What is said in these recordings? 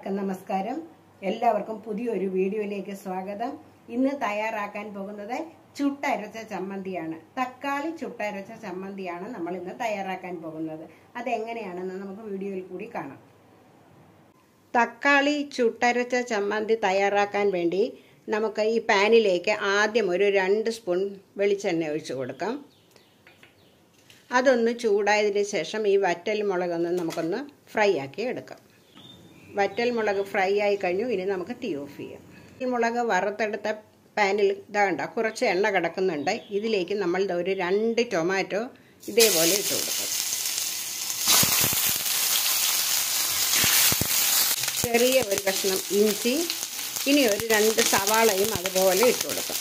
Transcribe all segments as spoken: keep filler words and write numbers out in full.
നമസ്കാരം. എല്ലാവർക്കും പുതിയൊരു വീഡിയോയിലേക്ക് സ്വാഗതം. ഇന്ന് തയ്യാറാക്കാൻ പോകുന്നത് ചുട്ടരച്ച ചമ്മന്തിയാണ്. തക്കാളി ചുട്ടരച്ച ചമ്മന്തിയാണ് നമ്മൾ ഇന്ന് തയ്യാറാക്കാൻ പോകുന്നത്. അതെങ്ങനെയാണെന്ന് നമുക്ക് വീഡിയോയിൽ കൂടി കാണാം. തക്കാളി ചുട്ടരച്ച ചമ്മന്തി തയ്യാറാക്കാൻ വേണ്ടി നമുക്ക് ഈ പാനിലേക്ക് ആദ്യം ഒരു രണ്ട് സ്പൂൺ വെളിച്ചെണ്ണ ഒഴിച്ചു കൊടുക്കാം. അതൊന്ന് ചൂടായതിന് ശേഷം ഈ വറ്റൽ മുളകൊന്ന് നമുക്കൊന്ന് ഫ്രൈ ആക്കി എടുക്കാം. വറ്റൽ മുളക് ഫ്രൈ ആയി കഴിഞ്ഞു. ഇനി നമുക്ക് തീ ഓഫ് ചെയ്യാം. ഈ മുളക് വറുത്തെടുത്ത പാനിൽ ഇതാണ്ട കുറച്ച് എണ്ണ കിടക്കുന്നുണ്ട്. ഇതിലേക്ക് നമ്മൾ ഒരു രണ്ട് ടൊമാറ്റോ ഇതേപോലെ ഇട്ട് കൊടുക്കാം. ചെറിയ ഒരു കഷ്ണം ഇഞ്ചി, ഇനി ഒരു രണ്ട് സവാളയും അതുപോലെ ഇട്ട് കൊടുക്കാം.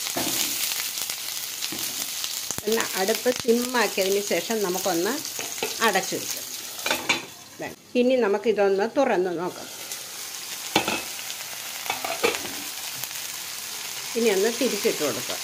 എന്നാൽ അടുപ്പ് സിമ്മാക്കിയതിന് ശേഷം നമുക്കൊന്ന് അടച്ചു വയ്ക്കാം. ഇനി നമുക്കിതൊന്ന് തുറന്ന് നോക്കാം. ഇനി ഒന്ന് തിരിച്ചിട്ട് കൊടുക്കാം.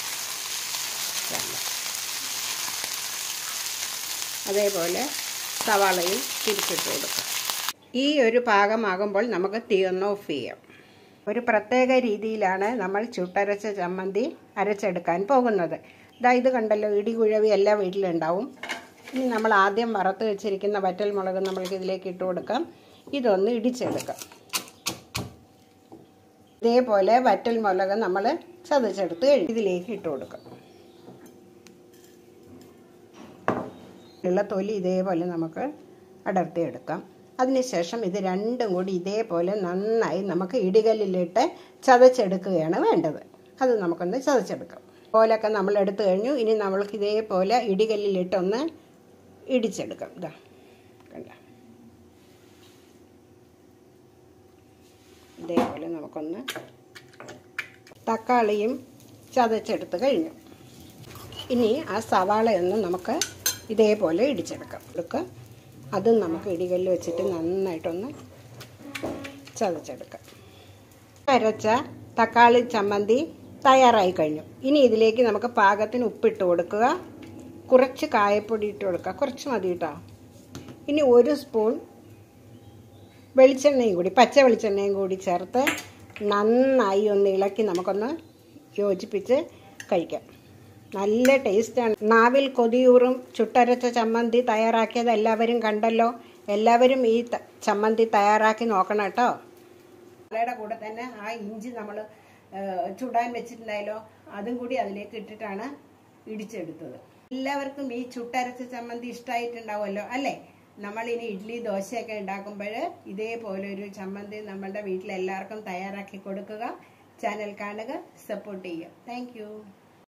അതേപോലെ സവാളയും തിരിച്ചിട്ട് കൊടുക്കാം. ഈ ഒരു പാകമാകുമ്പോൾ നമുക്ക് തീ ഒന്ന് ഓഫ് ചെയ്യാം. ഒരു പ്രത്യേക രീതിയിലാണ് നമ്മൾ ചുട്ടരച്ച ചമ്മന്തി അരച്ചെടുക്കാൻ പോകുന്നത്. ഇതാ ഇത് കണ്ടല്ലോ, ഇടികുഴവി എല്ലാ വീട്ടിലുണ്ടാവും. ഇനി നമ്മൾ ആദ്യം വറുത്ത് വെച്ചിരിക്കുന്ന വറ്റൽ മുളക് നമ്മൾക്ക് ഇതിലേക്ക് ഇട്ട് കൊടുക്കാം. ഇതൊന്ന് ഇടിച്ചെടുക്കാം. ഇതേപോലെ വറ്റൽ മുളക് നമ്മൾ ചതച്ചെടുത്ത് കഴിഞ്ഞ് ഇതിലേക്ക് ഇട്ട് കൊടുക്കാം. ഉള്ള തൊലി ഇതേപോലെ നമുക്ക് അടർത്തിയെടുക്കാം. അതിനുശേഷം ഇത് രണ്ടും കൂടി ഇതേപോലെ നന്നായി നമുക്ക് ഇടികല്ലിലിട്ട് ചതച്ചെടുക്കുകയാണ് വേണ്ടത്. അത് നമുക്കൊന്ന് ചതച്ചെടുക്കാം. പോലൊക്കെ നമ്മൾ എടുത്തു കഴിഞ്ഞു. ഇനി നമ്മൾക്ക് ഇതേപോലെ ഇടികല്ലിലിട്ടൊന്ന് ഇടിച്ചെടുക്കാം. ഇതാ കണ്ട, ഇതേപോലെ നമുക്കൊന്ന് തക്കാളിയും ചതച്ചെടുത്ത് കഴിഞ്ഞു. ഇനി ആ സവാളയൊന്ന് നമുക്ക് ഇതേപോലെ ഇടിച്ചെടുക്കാം. എടുക്കുക, അതും നമുക്ക് ഇടികല്ല് വെച്ചിട്ട് നന്നായിട്ടൊന്ന് ചതച്ചെടുക്കാം. അരച്ച തക്കാളി ചമ്മന്തി തയ്യാറായി കഴിഞ്ഞു. ഇനി ഇതിലേക്ക് നമുക്ക് പാകത്തിന് ഉപ്പിട്ട് കൊടുക്കുക. കുറച്ച് കായപ്പൊടി ഇട്ട് കൊടുക്കുക. കുറച്ച് മതി കേട്ടോ. ഇനി ഒരു സ്പൂൺ വെളിച്ചെണ്ണയും കൂടി, പച്ച വെളിച്ചെണ്ണയും കൂടി ചേർത്ത് നന്നായി ഒന്ന് ഇളക്കി നമുക്കൊന്ന് യോജിപ്പിച്ച് കഴിക്കാം. നല്ല ടേസ്റ്റാണ്. നാവിൽ കൊതിയൂറും ചുട്ടരച്ച ചമ്മന്തി തയ്യാറാക്കിയത് എല്ലാവരും കണ്ടല്ലോ. എല്ലാവരും ഈ ചമ്മന്തി തയ്യാറാക്കി നോക്കണം കേട്ടോ. മലയുടെ കൂടെ തന്നെ ആ ഇഞ്ചി നമ്മൾ ചുടാൻ വെച്ചിട്ടുണ്ടായല്ലോ, അതും കൂടി അതിലേക്ക് ഇട്ടിട്ടാണ് ഇടിച്ചെടുത്തത്. എല്ലാവർക്കും ഈ ചുട്ടരച്ച ചമ്മന്തി ഇഷ്ടമായിട്ടുണ്ടാവുമല്ലോ അല്ലേ? നമ്മൾ ഇനി ഇഡ്ഡലി ദോശയൊക്കെ ഉണ്ടാക്കുമ്പോൾ ഇതേപോലെ ഒരു ചമ്മന്തി നമ്മളുടെ വീട്ടിലെല്ലാവർക്കും തയ്യാറാക്കി കൊടുക്കുക. ചാനൽ കാണുക, സപ്പോർട്ട് ചെയ്യുക. താങ്ക്